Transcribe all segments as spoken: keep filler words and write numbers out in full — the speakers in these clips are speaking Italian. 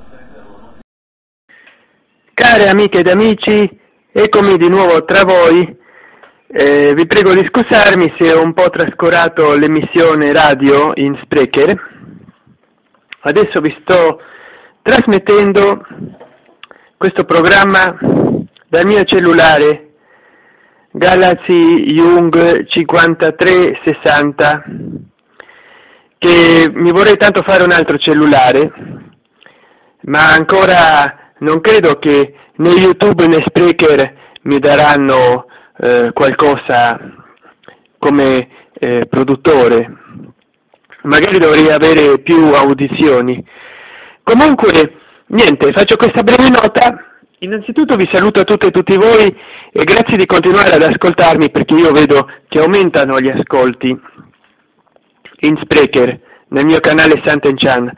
Care amiche ed amici, eccomi di nuovo tra voi. Eh, vi prego di scusarmi se ho un po' trascurato l'emissione radio in Spreaker. Adesso vi sto trasmettendo questo programma dal mio cellulare Galaxy Young cinquantatré sessanta, che mi vorrei tanto fare un altro cellulare, ma ancora non credo che né YouTube né Spreaker mi daranno eh, qualcosa come eh, produttore. Magari dovrei avere più audizioni. Comunque, niente, faccio questa breve nota. Innanzitutto vi saluto a tutte e tutti voi e grazie di continuare ad ascoltarmi, perché io vedo che aumentano gli ascolti in Spreaker, nel mio canale Sant'Enchan.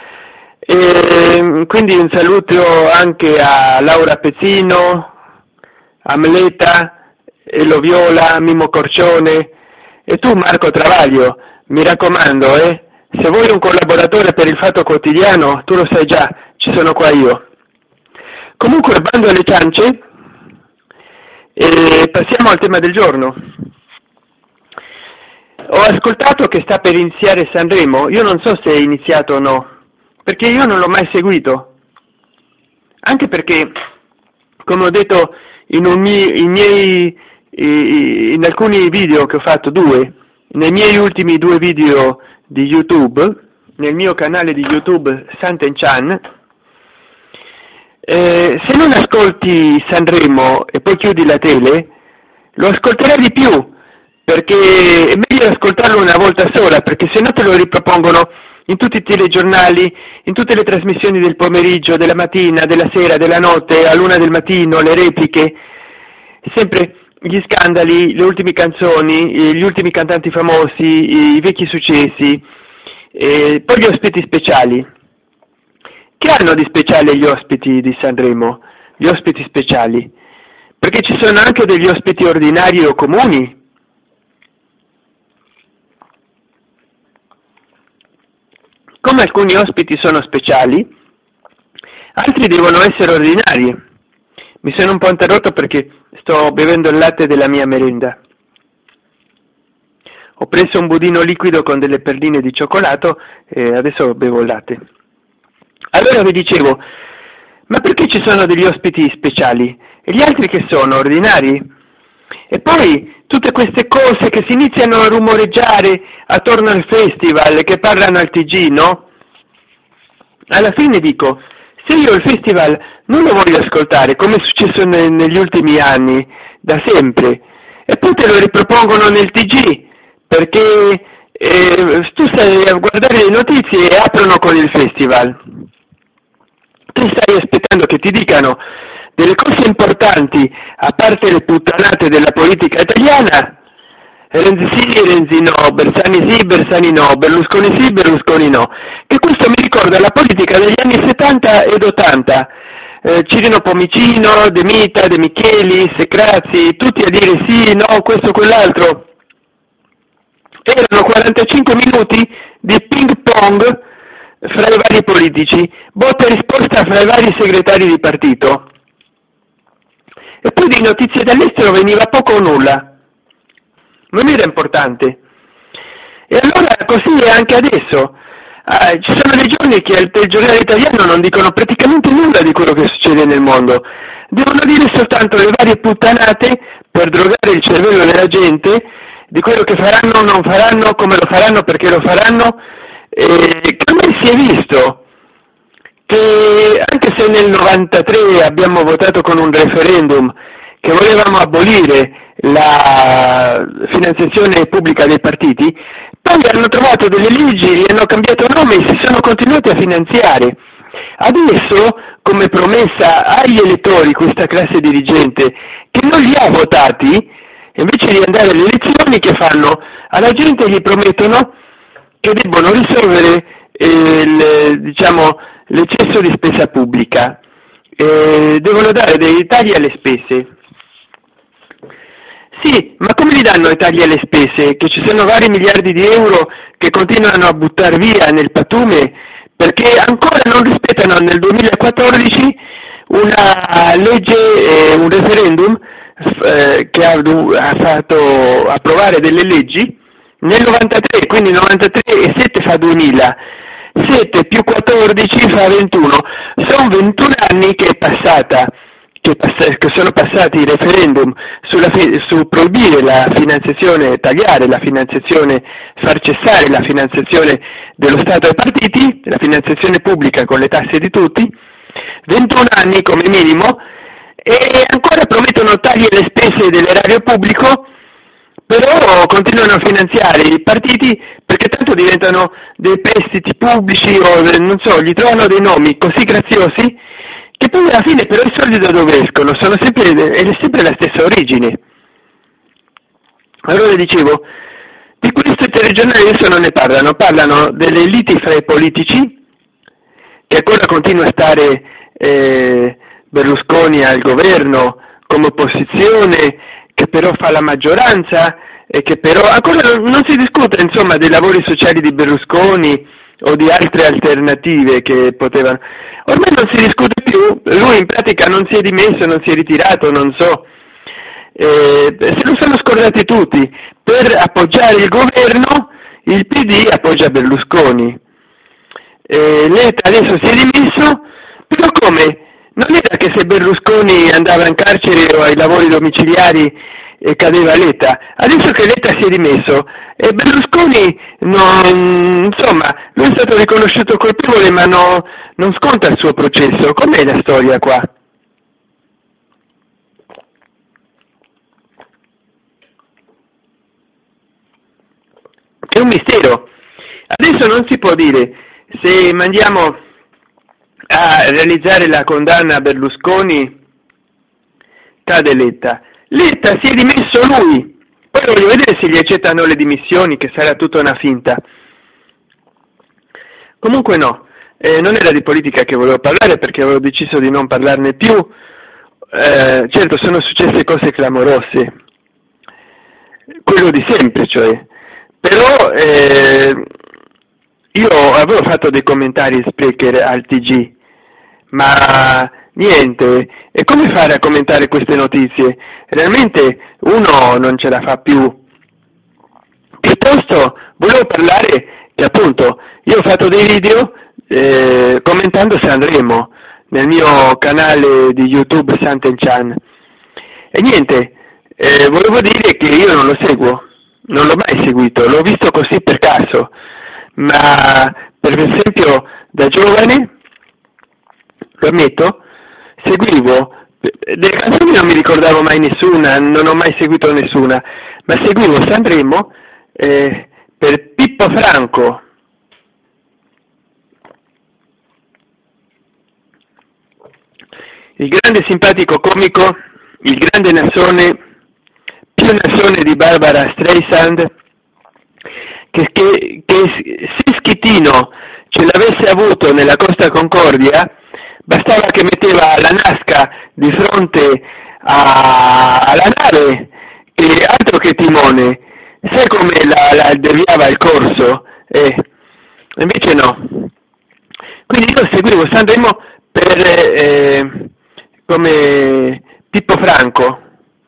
E quindi un saluto anche a Laura Pezzino, a Mleta, Elo Viola, Mimo Corcione e tu Marco Travaglio. Mi raccomando, eh, se vuoi un collaboratore per il Fatto Quotidiano, tu lo sai già, ci sono qua io. Comunque, bando alle ciance, e passiamo al tema del giorno. Ho ascoltato che sta per iniziare Sanremo, io non so se è iniziato o no, perché io non l'ho mai seguito, anche perché, come ho detto in, un mie, in, miei, in alcuni video che ho fatto, due, nei miei ultimi due video di YouTube, nel mio canale di YouTube Sant'Enchan, eh, se non ascolti Sanremo e poi chiudi la tele, lo ascolterai di più, perché è meglio ascoltarlo una volta sola, perché se no te lo ripropongono in tutti i telegiornali, in tutte le trasmissioni del pomeriggio, della mattina, della sera, della notte, a luna del mattino, le repliche, sempre gli scandali, le ultime canzoni, gli ultimi cantanti famosi, i vecchi successi, e poi gli ospiti speciali. Che hanno di speciale gli ospiti di Sanremo? Gli ospiti speciali? Perché ci sono anche degli ospiti ordinari o comuni. Come alcuni ospiti sono speciali, altri devono essere ordinari. Mi sono un po' interrotto perché sto bevendo il latte della mia merenda. Ho preso un budino liquido con delle perline di cioccolato e adesso bevo il latte. Allora vi dicevo, ma perché ci sono degli ospiti speciali? E gli altri che sono? Ordinari? E poi tutte queste cose che si iniziano a rumoreggiare attorno al festival, che parlano al T G, no? Alla fine dico, se io il festival non lo voglio ascoltare, come è successo ne- negli ultimi anni, da sempre, e poi te lo ripropongono nel T G, perché eh, tu stai a guardare le notizie e aprono con il festival. Tu stai aspettando che ti dicano delle cose importanti, a parte le puttanate della politica italiana. Renzi sì, Renzi no, Bersani sì, Bersani no, Berlusconi sì, Berlusconi no. E questo mi ricorda la politica degli anni settanta ed ottanta. Eh, Cirino Pomicino, De Mita, De Micheli, Secrazzi, tutti a dire sì, no, questo, quell'altro. Erano quarantacinque minuti di ping pong fra i vari politici, botta e risposta fra i vari segretari di partito. E poi di notizie dall'estero veniva poco o nulla. Non era importante. E allora così è anche adesso. Ah, ci sono dei giorni che al telegiornale italiano non dicono praticamente nulla di quello che succede nel mondo. Devono dire soltanto le varie puttanate per drogare il cervello della gente, di quello che faranno o non faranno, come lo faranno, perché lo faranno. E che ormai si è visto che anche se nel novantatré abbiamo votato con un referendum che volevamo abolire la finanziazione pubblica dei partiti, poi hanno trovato delle leggi, gli hanno cambiato nome e si sono continuati a finanziare. Adesso, come promessa agli elettori, questa classe dirigente che non li ha votati, invece di andare alle elezioni, che fanno? Alla gente gli promettono che debbono risolvere eh, il, diciamo, l'eccesso di spesa pubblica, eh, devono dare dei tagli alle spese. Sì, ma come li danno i tagli alle spese? Che ci sono vari miliardi di euro che continuano a buttare via nel pattume perché ancora non rispettano nel duemilaquattordici una legge, eh, un referendum eh, che ha, ha fatto approvare delle leggi nel novantatré, quindi novantatré e sette fa duemila, sette più quattordici fa ventuno, sono ventuno anni che è passata, che, pass- che sono passati i referendum sulla fi- su proibire la finanziazione, tagliare la finanziazione, far cessare la finanziazione dello Stato ai partiti, la finanziazione pubblica con le tasse di tutti, ventuno anni come minimo, e ancora promettono tagli alle spese dell'erario pubblico, però continuano a finanziare i partiti perché tanto diventano dei prestiti pubblici o non so, gli trovano dei nomi così graziosi che poi alla fine però i soldi da dove escono? Sono sempre, è sempre la stessa origine. Allora dicevo, di questo i telegiornali adesso non ne parlano, parlano delle liti fra i politici, che ancora continua a stare eh, Berlusconi al governo come opposizione, che però fa la maggioranza e che però ancora non, non si discute insomma dei lavori sociali di Berlusconi o di altre alternative che potevano, ormai non si discute più, lui in pratica non si è dimesso, non si è ritirato, non so, eh, se lo sono scordati tutti. Per appoggiare il governo il P D appoggia Berlusconi, eh, Letta adesso si è dimesso, però come? Non era che se Berlusconi andava in carcere o ai lavori domiciliari e cadeva Letta, adesso che Letta si è dimesso e Berlusconi non, insomma, lui è stato riconosciuto colpevole ma no, non sconta il suo processo, com'è la storia qua? È un mistero, adesso non si può dire se mandiamo a realizzare la condanna a Berlusconi cade Letta. Letta si è dimesso lui, poi voglio vedere se gli accettano le dimissioni, che sarà tutta una finta. Comunque no, eh, non era di politica che volevo parlare perché avevo deciso di non parlarne più, eh, certo sono successe cose clamorose, quello di sempre cioè, però eh, io avevo fatto dei commentari Sprecher al T G, ma niente, e come fare a commentare queste notizie? Realmente uno non ce la fa più. Piuttosto volevo parlare che appunto io ho fatto dei video eh, commentando Sanremo nel mio canale di YouTube Sant'Enchan e niente, eh, volevo dire che io non lo seguo, non l'ho mai seguito, l'ho visto così per caso, ma per esempio da giovane, lo ammetto, seguivo, delle canzoni non mi ricordavo mai nessuna, non ho mai seguito nessuna, ma seguivo Sanremo eh, per Pippo Franco, il grande simpatico comico, il grande nasone, più nasone di Barbara Streisand, che, che, che se Schettino ce l'avesse avuto nella Costa Concordia, bastava che metteva la Nasca di fronte a, alla nave, e altro che timone, sai come la, la deviava il corso? Eh, invece no. Quindi io seguivo Sanremo per, eh, come Pippo Franco.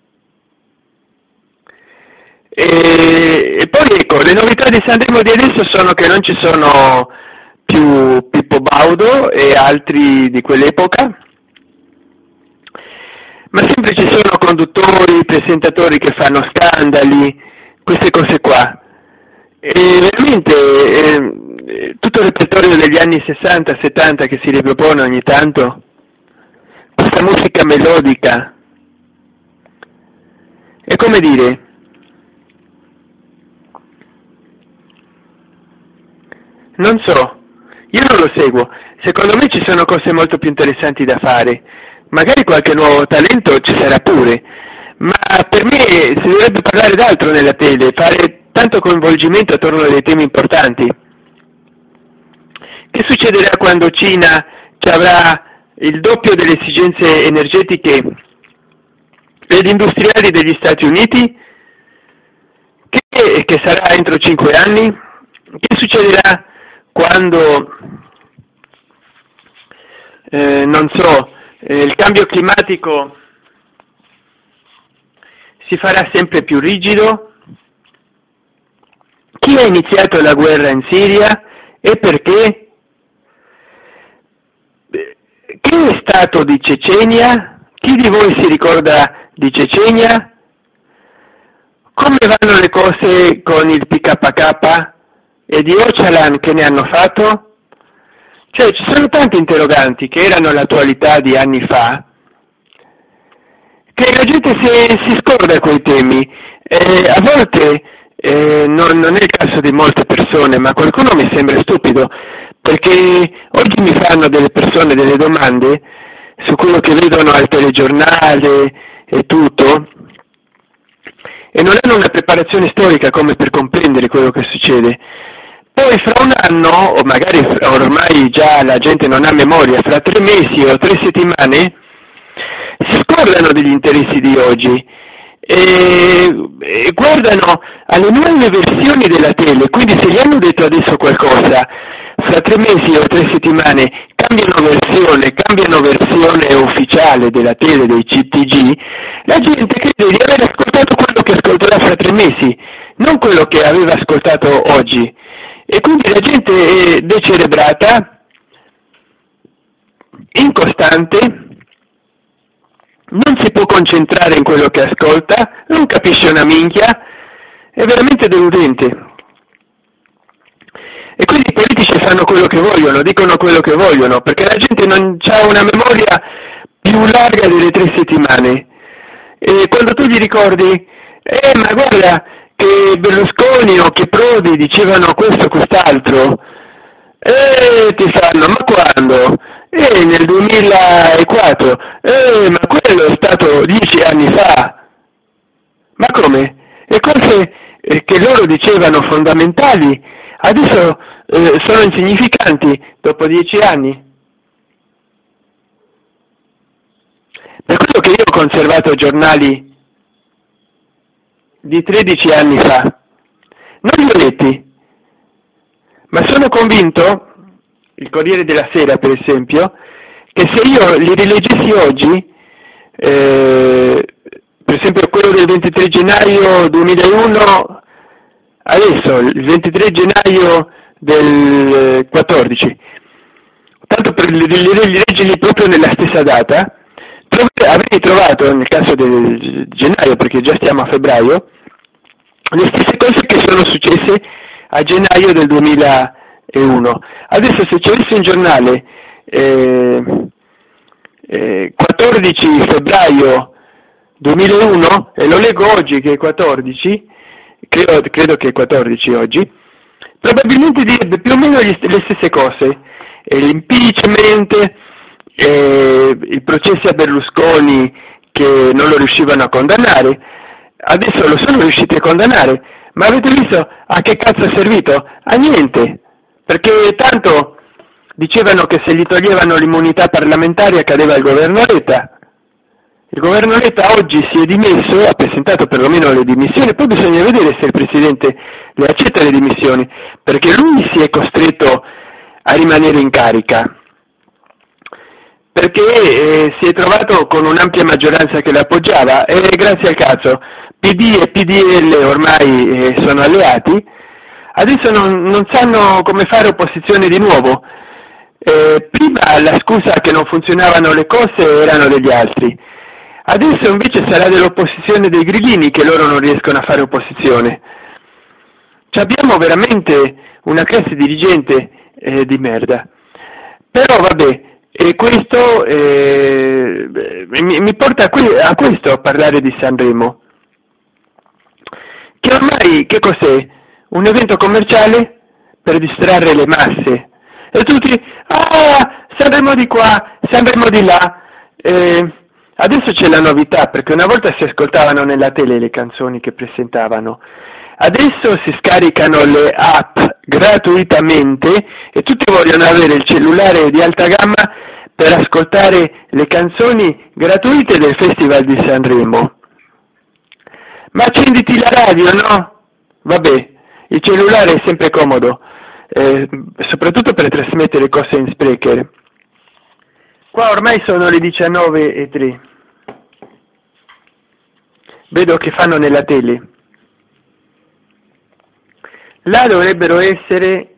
E, e poi ecco, le novità di Sanremo di adesso sono che non ci sono più Pippo Baudo e altri di quell'epoca, ma sempre ci sono conduttori, presentatori che fanno scandali, queste cose qua. E veramente eh, tutto il repertorio degli anni sessanta settanta che si ripropone ogni tanto, questa musica melodica, è come dire, non so, io non lo seguo, secondo me ci sono cose molto più interessanti da fare, magari qualche nuovo talento ci sarà pure, ma per me si dovrebbe parlare d'altro nella tele, fare tanto coinvolgimento attorno a dei temi importanti. Che succederà quando Cina ci avrà il doppio delle esigenze energetiche ed industriali degli Stati Uniti? Che, che sarà entro cinque anni? Che succederà quando eh, non so, eh, il cambio climatico si farà sempre più rigido? Chi ha iniziato la guerra in Siria e perché? Che è stato di Cecenia? Chi di voi si ricorda di Cecenia? Come vanno le cose con il P K K e di Öcalan che ne hanno fatto? Cioè, ci sono tanti interroganti che erano l'attualità di anni fa, che la gente si, si scorda quei temi. Eh, a volte eh, non, non è il caso di molte persone, ma qualcuno mi sembra stupido, perché oggi mi fanno delle persone delle domande su quello che vedono al telegiornale e tutto, e non hanno una preparazione storica come per comprendere quello che succede. Poi fra un anno, o magari ormai già la gente non ha memoria, fra tre mesi o tre settimane, si scordano degli interessi di oggi e, e guardano alle nuove versioni della tele. Quindi se gli hanno detto adesso qualcosa, fra tre mesi o tre settimane cambiano versione, cambiano versione ufficiale della tele, dei C T G, la gente crede di aver ascoltato quello che ascolterà fra tre mesi, non quello che aveva ascoltato oggi. E quindi la gente è decerebrata, incostante, non si può concentrare in quello che ascolta, non capisce una minchia, è veramente deludente. E quindi i politici fanno quello che vogliono, dicono quello che vogliono, perché la gente non ha una memoria più larga delle tre settimane. E quando tu gli ricordi, eh ma guarda che Berlusconi o che Prodi dicevano questo o quest'altro, e ti fanno, ma quando? Eh, nel duemilaquattro, eh, ma quello è stato dieci anni fa. Ma come? Le cose eh, che loro dicevano fondamentali, adesso eh, sono insignificanti dopo dieci anni. Per quello che io ho conservato giornali di tredici anni fa, non li ho letti, ma sono convinto, il Corriere della Sera per esempio, che se io li rileggessi oggi, eh, per esempio quello del ventitré gennaio duemilauno, adesso il ventitré gennaio del quattordici, tanto per rileggerli proprio nella stessa data, avrei trovato, nel caso del gennaio, perché già stiamo a febbraio, le stesse cose che sono successe a gennaio del duemilauno. Adesso se ci avessi un giornale eh, eh, quattordici febbraio duemilauno e lo leggo oggi che è quattordici, credo, credo che è quattordici oggi, probabilmente direbbe più o meno gli, le stesse cose, eh, l'impeachment, eh, i processi a Berlusconi che non lo riuscivano a condannare, adesso lo sono riusciti a condannare, ma avete visto a che cazzo è servito? A niente, perché tanto dicevano che se gli toglievano l'immunità parlamentare cadeva il governo Letta. Il governo Letta oggi si è dimesso, ha presentato perlomeno le dimissioni, poi bisogna vedere se il Presidente le accetta le dimissioni, perché lui si è costretto a rimanere in carica, perché eh, si è trovato con un'ampia maggioranza che l'appoggiava e grazie al cazzo P D e P D L ormai eh, sono alleati, adesso non, non sanno come fare opposizione di nuovo. Eh, prima la scusa che non funzionavano le cose erano degli altri, adesso invece sarà dell'opposizione dei grillini che loro non riescono a fare opposizione. Cioè, abbiamo veramente una classe dirigente eh, di merda. Però vabbè, e questo eh, mi, mi porta a, que- a questo, a parlare di Sanremo, che ormai che cos'è? Un evento commerciale per distrarre le masse. E tutti, ah, Sanremo di qua, Sanremo di là. Eh, adesso c'è la novità, perché una volta si ascoltavano nella tele le canzoni che presentavano, adesso si scaricano le app gratuitamente e tutti vogliono avere il cellulare di alta gamma per ascoltare le canzoni gratuite del Festival di Sanremo. Ma accenditi la radio, no? Vabbè, il cellulare è sempre comodo, eh, soprattutto per trasmettere cose in Spreaker. Qua ormai sono le diciannove e tre. Vedo che fanno nella tele. Là dovrebbero essere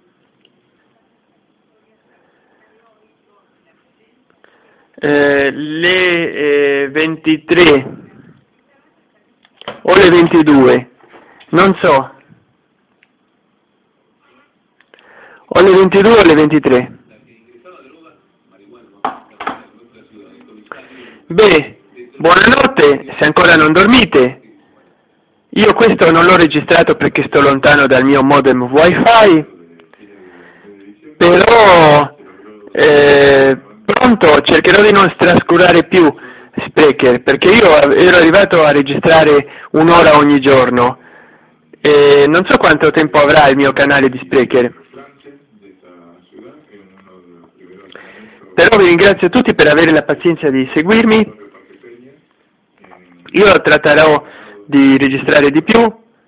eh, le eh, ventitré o le ventidue, non so, o le ventidue o le ventitré. Beh, buonanotte, se ancora non dormite. Io questo non l'ho registrato perché sto lontano dal mio modem wifi, però eh, pronto cercherò di non trascurare più Spreaker, perché io ero arrivato a registrare un'ora ogni giorno e non so quanto tempo avrà il mio canale di Spreaker. Però vi ringrazio tutti per avere la pazienza di seguirmi. Io tratterò di registrare di più,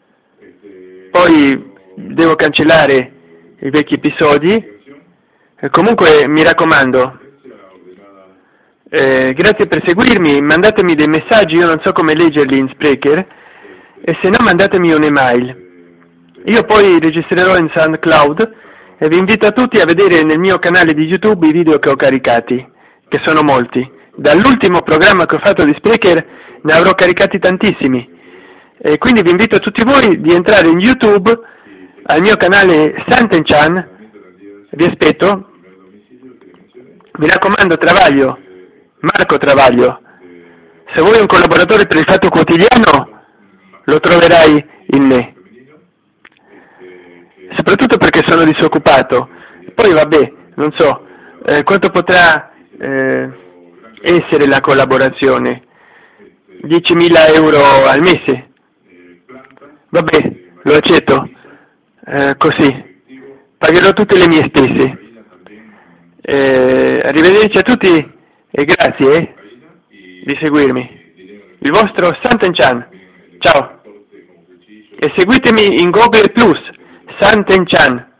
poi devo cancellare i vecchi episodi. E comunque mi raccomando, eh, grazie per seguirmi, mandatemi dei messaggi, io non so come leggerli in Spreaker, e se no mandatemi un'email. Io poi registrerò in SoundCloud e vi invito a tutti a vedere nel mio canale di YouTube i video che ho caricati, che sono molti. Dall'ultimo programma che ho fatto di Spreaker ne avrò caricati tantissimi. E quindi vi invito a tutti voi di entrare in YouTube al mio canale Santen-chan. Vi aspetto. Mi raccomando, Travaglio, Marco Travaglio, se vuoi un collaboratore per il Fatto Quotidiano lo troverai in me, soprattutto perché sono disoccupato. Poi vabbè, non so eh, quanto potrà eh, essere la collaborazione, diecimila euro al mese. Vabbè, lo accetto, eh, così, pagherò tutte le mie spese. Eh, arrivederci a tutti e grazie eh, di seguirmi. Il vostro Santen-chan, ciao, e seguitemi in Google Plus, Santen-chan.